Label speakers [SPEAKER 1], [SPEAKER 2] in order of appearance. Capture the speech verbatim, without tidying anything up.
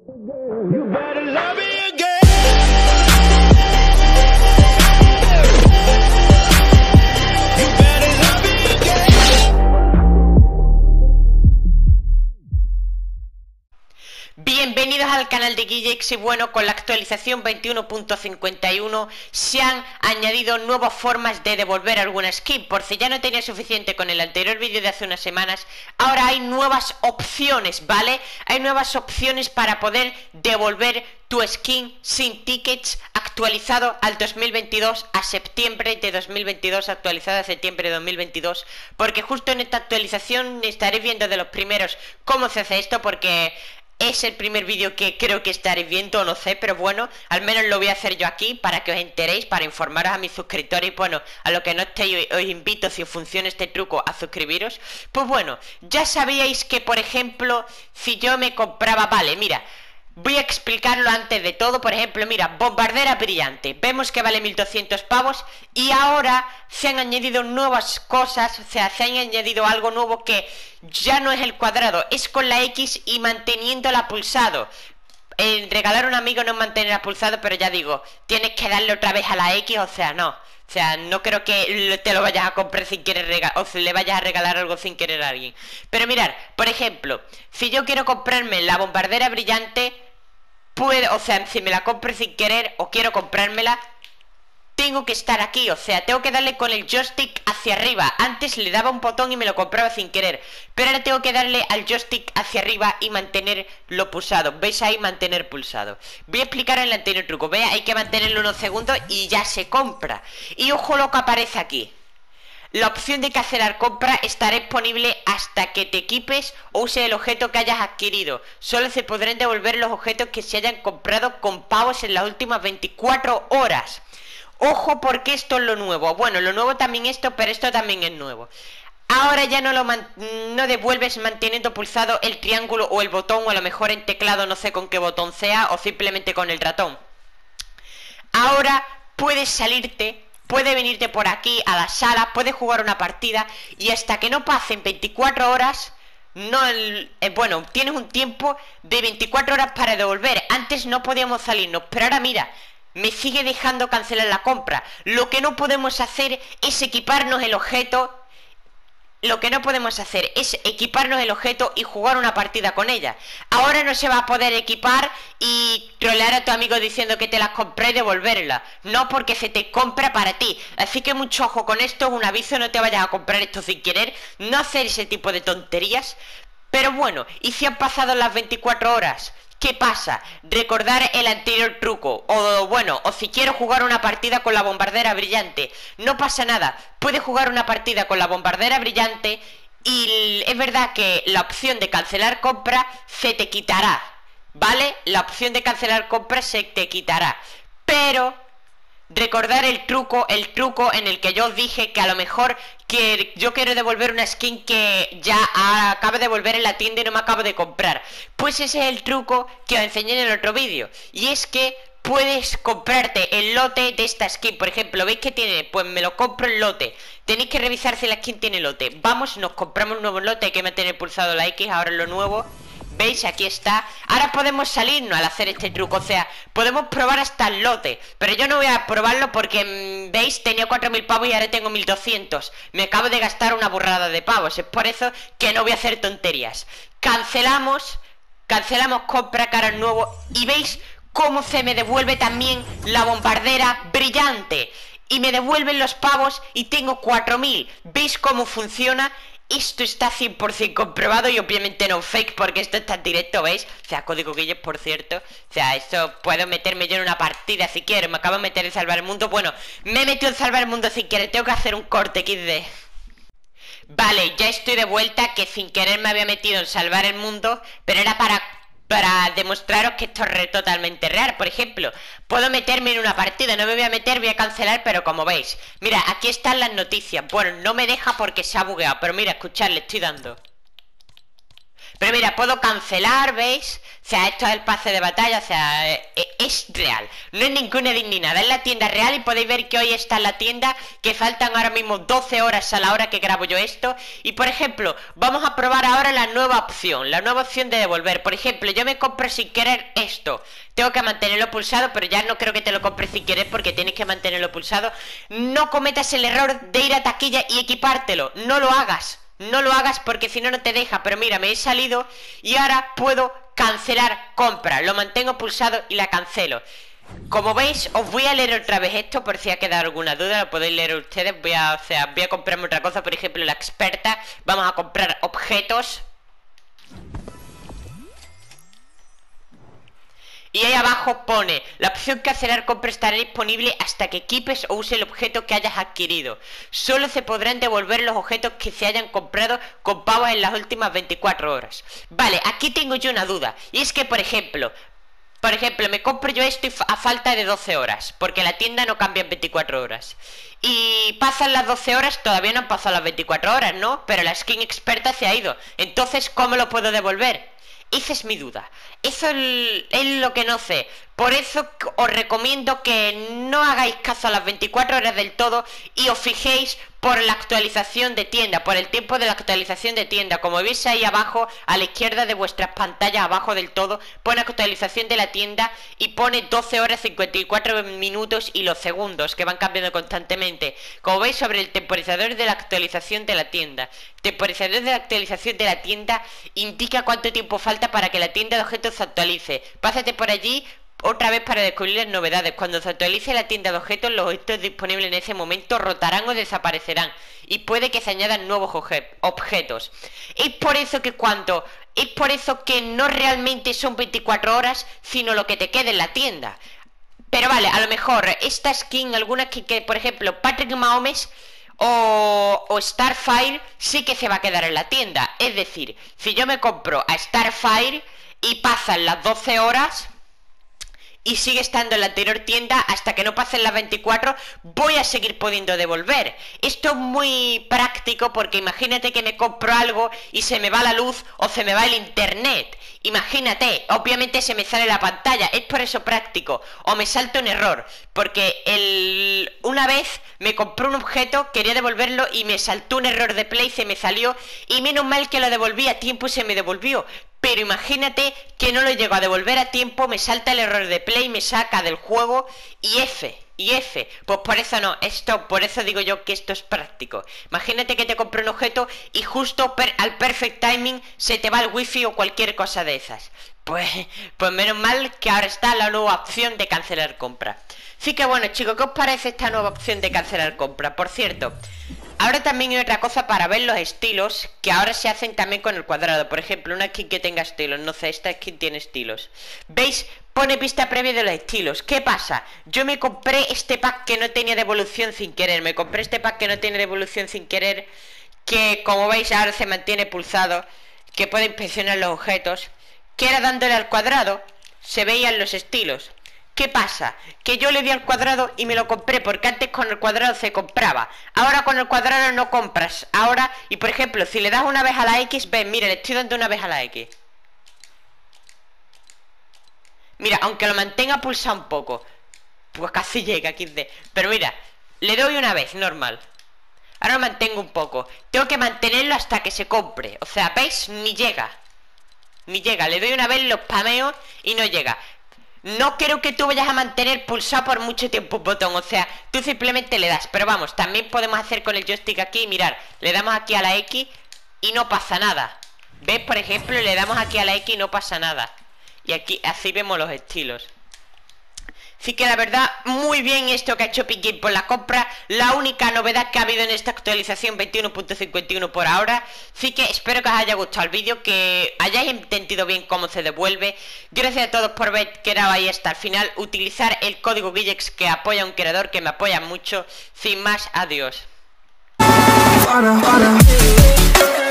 [SPEAKER 1] You better love me again. You better love me again.
[SPEAKER 2] Bienvenidos al canal de Guillex y bueno, con la actualización veintiuno punto cincuenta y uno se han añadido nuevas formas de devolver alguna skin. Por si ya no tenía suficiente con el anterior vídeo de hace unas semanas, ahora hay nuevas opciones, ¿vale? Hay nuevas opciones para poder devolver tu skin sin tickets, actualizado al dos mil veintidós, a septiembre de dos mil veintidós, actualizado a septiembre de dos mil veintidós, porque justo en esta actualización estaréis viendo de los primeros cómo se hace esto, porque es el primer vídeo que creo que estaréis viendo, no sé, pero bueno, al menos lo voy a hacer yo aquí para que os enteréis, para informaros a mis suscriptores. Y bueno, a los que no estéis, os invito, si os funciona este truco, a suscribiros. Pues bueno, ya sabíais que, por ejemplo, si yo me compraba, vale, mira, voy a explicarlo antes de todo. Por ejemplo, mira, bombardera brillante, vemos que vale mil doscientos pavos. Y ahora se han añadido nuevas cosas, o sea, se han añadido algo nuevo que ya no es el cuadrado, es con la X y manteniéndola pulsado. El regalar a un amigo no es mantenerla pulsado, pero ya digo, tienes que darle otra vez a la X, o sea, no. O sea, no creo que te lo vayas a comprar sin querer regalar, o si le vayas a regalar algo sin querer a alguien. Pero mirad, por ejemplo, si yo quiero comprarme la bombardera brillante, puedo, o sea, si me la compro sin querer o quiero comprármela, tengo que estar aquí, o sea, tengo que darle con el joystick hacia arriba. Antes le daba un botón y me lo compraba sin querer, pero ahora tengo que darle al joystick hacia arriba y mantenerlo pulsado. ¿Veis ahí? Mantener pulsado. Voy a explicar el anterior truco. Veis, hay que mantenerlo unos segundos y ya se compra. Y ojo lo que aparece aquí. La opción de cancelar compra estará disponible hasta que te equipes o uses el objeto que hayas adquirido. Solo se podrán devolver los objetos que se hayan comprado con pagos en las últimas veinticuatro horas. Ojo, porque esto es lo nuevo. Bueno, lo nuevo también esto, pero esto también es nuevo. Ahora ya no lo man no devuelves manteniendo pulsado el triángulo o el botón, o a lo mejor en teclado, no sé con qué botón sea, o simplemente con el ratón. Ahora puedes salirte, puedes venirte por aquí a la sala, puedes jugar una partida y hasta que no pasen veinticuatro horas, no el, eh, bueno, tienes un tiempo de veinticuatro horas para devolver. Antes no podíamos salirnos, pero ahora mira, me sigue dejando cancelar la compra. Lo que no podemos hacer es equiparnos el objeto. Lo que no podemos hacer es equiparnos el objeto y jugar una partida con ella. Ahora no se va a poder equipar y trolear a tu amigo diciendo que te las compré y devolverla. No, porque se te compra para ti. Así que mucho ojo con esto, un aviso, no te vayas a comprar esto sin querer. No hacer ese tipo de tonterías. Pero bueno, ¿y si han pasado las veinticuatro horas? ¿Qué pasa? Recordar el anterior truco. O bueno, o si quiero jugar una partida con la bombardera brillante, no pasa nada. Puedes jugar una partida con la bombardera brillante y es verdad que la opción de cancelar compra se te quitará, ¿vale? La opción de cancelar compra se te quitará. Pero recordar el truco, el truco en el que yo os dije que a lo mejor que yo quiero devolver una skin que ya acabo de devolver en la tienda y no me acabo de comprar. Pues ese es el truco que os enseñé en el otro vídeo. Y es que puedes comprarte el lote de esta skin. Por ejemplo, ¿veis que tiene? Pues me lo compro el lote. Tenéis que revisar si la skin tiene lote. Vamos, nos compramos un nuevo lote. Hay que mantener pulsado la X, ahora lo nuevo. ¿Veis? Aquí está. Ahora podemos salirnos al hacer este truco. O sea, podemos probar hasta el lote. Pero yo no voy a probarlo porque, ¿veis? Tenía cuatro mil pavos y ahora tengo mil doscientos. Me acabo de gastar una burrada de pavos. Es por eso que no voy a hacer tonterías. Cancelamos. Cancelamos compra, cara nuevo. Y ¿veis cómo se me devuelve también la bombardera brillante? Y me devuelven los pavos y tengo cuatro mil. ¿Veis cómo funciona? Esto está cien por cien comprobado y obviamente no fake, porque esto está en directo, ¿veis? O sea, código Guillex, por cierto. O sea, esto puedo meterme yo en una partida si quiero. Me acabo de meter en Salvar el Mundo. Bueno, me he metido en Salvar el Mundo sin querer. Tengo que hacer un corte equis de. Vale, ya estoy de vuelta, que sin querer me había metido en Salvar el Mundo, pero era para... para demostraros que esto es totalmente real. Por ejemplo, puedo meterme en una partida. No me voy a meter, voy a cancelar, pero como veis, mira, aquí están las noticias. Bueno, no me deja porque se ha bugueado, pero mira, escuchad, le estoy dando. Pero mira, puedo cancelar, ¿veis? O sea, esto es el pase de batalla, o sea, eh, es real. No es ninguna edit ni nada, es la tienda real y podéis ver que hoy está en la tienda, que faltan ahora mismo doce horas a la hora que grabo yo esto. Y por ejemplo, vamos a probar ahora la nueva opción, la nueva opción de devolver. Por ejemplo, yo me compro sin querer esto. Tengo que mantenerlo pulsado, pero ya no creo que te lo compres sin querer porque tienes que mantenerlo pulsado. No cometas el error de ir a taquilla y equipártelo, no lo hagas. No lo hagas porque si no, no te deja. Pero mira, me he salido y ahora puedo cancelar compra. Lo mantengo pulsado y la cancelo. Como veis, os voy a leer otra vez esto por si ha quedado alguna duda. Lo podéis leer ustedes. Voy a, o sea, voy a comprarme otra cosa. Por ejemplo, la experta. Vamos a comprar objetos. Y ahí abajo pone: la opción cancelar compra estará disponible hasta que equipes o uses el objeto que hayas adquirido. Solo se podrán devolver los objetos que se hayan comprado con pagos en las últimas veinticuatro horas. Vale, aquí tengo yo una duda. Y es que, por ejemplo, por ejemplo, me compro yo esto a falta de doce horas, porque la tienda no cambia en veinticuatro horas. Y pasan las doce horas, todavía no han pasado las veinticuatro horas, ¿no? Pero la skin experta se ha ido. Entonces, ¿cómo lo puedo devolver? Esa es mi duda. Eso es lo que no sé. Por eso os recomiendo que no hagáis caso a las veinticuatro horas del todo y os fijéis por la actualización de tienda, por el tiempo de la actualización de tienda. Como veis ahí abajo, a la izquierda de vuestras pantallas, abajo del todo, pone actualización de la tienda y pone doce horas cincuenta y cuatro minutos y los segundos, que van cambiando constantemente. Como veis, sobre el temporizador de la actualización de la tienda. Temporizador de la actualización de la tienda indica cuánto tiempo falta para que la tienda de objetos se actualice. Pásate por allí otra vez para descubrir las novedades. Cuando se actualice la tienda de objetos, los objetos disponibles en ese momento rotarán o desaparecerán y puede que se añadan nuevos objetos. Es por eso que cuando es por eso que no realmente son veinticuatro horas, sino lo que te quede en la tienda. Pero vale, a lo mejor esta skin, algunas que, que por ejemplo Patrick Mahomes o, o Starfire, sí que se va a quedar en la tienda. Es decir, si yo me compro a Starfire y pasan las doce horas y sigue estando en la anterior tienda hasta que no pasen las veinticuatro, voy a seguir pudiendo devolver. Esto es muy práctico porque imagínate que me compro algo y se me va la luz o se me va el internet. Imagínate, obviamente se me sale la pantalla, es por eso práctico. O me salta un error, porque el... una vez me compré un objeto, quería devolverlo y me saltó un error de play, se me salió y menos mal que lo devolví a tiempo y se me devolvió. Pero imagínate que no lo llego a devolver a tiempo, me salta el error de play, me saca del juego y F, y F. Pues por eso no, esto, por eso digo yo que esto es práctico. Imagínate que te compré un objeto y justo per, al perfect timing se te va el wifi o cualquier cosa de esas. Pues, pues menos mal que ahora está la nueva opción de cancelar compra. Así que bueno, chicos, ¿qué os parece esta nueva opción de cancelar compra? Por cierto, ahora también hay otra cosa para ver los estilos, que ahora se hacen también con el cuadrado. Por ejemplo, una skin que tenga estilos, no sé, esta skin tiene estilos. ¿Veis? Pone vista previa de los estilos. ¿Qué pasa? Yo me compré este pack que no tenía devolución sin querer. Me compré este pack que no tiene devolución sin querer, que como veis ahora se mantiene pulsado, que puede inspeccionar los objetos, que era dándole al cuadrado, se veían los estilos. ¿Qué pasa? Que yo le di al cuadrado y me lo compré, porque antes con el cuadrado se compraba. Ahora con el cuadrado no compras. Ahora, y por ejemplo, si le das una vez a la X, ven, mira, le estoy dando una vez a la X. Mira, aunque lo mantenga pulsado un poco, pues casi llega equis de. Pero mira, le doy una vez, normal. Ahora lo mantengo un poco. Tengo que mantenerlo hasta que se compre. O sea, ¿veis? Ni llega. Ni llega, le doy una vez, lo spameo y no llega. No creo que tú vayas a mantener pulsado por mucho tiempo un botón, o sea, tú simplemente le das. Pero vamos, también podemos hacer con el joystick aquí, mirar, le damos aquí a la X y no pasa nada. ¿Ves? Por ejemplo, le damos aquí a la X y no pasa nada. Y aquí, así vemos los estilos. Así que la verdad, muy bien esto que ha hecho Epic Games por la compra. La única novedad que ha habido en esta actualización veintiuno punto cincuenta y uno por ahora. Así que espero que os haya gustado el vídeo, que hayáis entendido bien cómo se devuelve. Gracias a todos por ver que era ahí hasta el final. Utilizar el código Guillex, que apoya a un creador que me apoya mucho. Sin más, adiós.